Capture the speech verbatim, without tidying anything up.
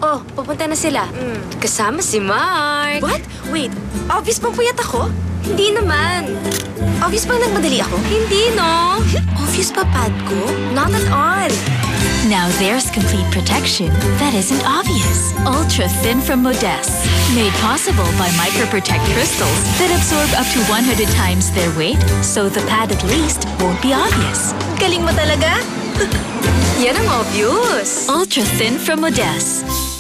Oh, pupunta na sila. Mm. Kasama si Mark. What? Wait, obvious bang puyat ako? Hindi naman. Obvious bang nagmadali ako? Hindi, no? Obvious pa pad ko? Not at all. Now there's complete protection that isn't obvious. Ultra Thin from Modesse. Made possible by microprotect crystals that absorb up to one hundred times their weight, so the pad at least won't be obvious. Galing mo talaga? Yan ang obvious. Ultra Thin from Modesse.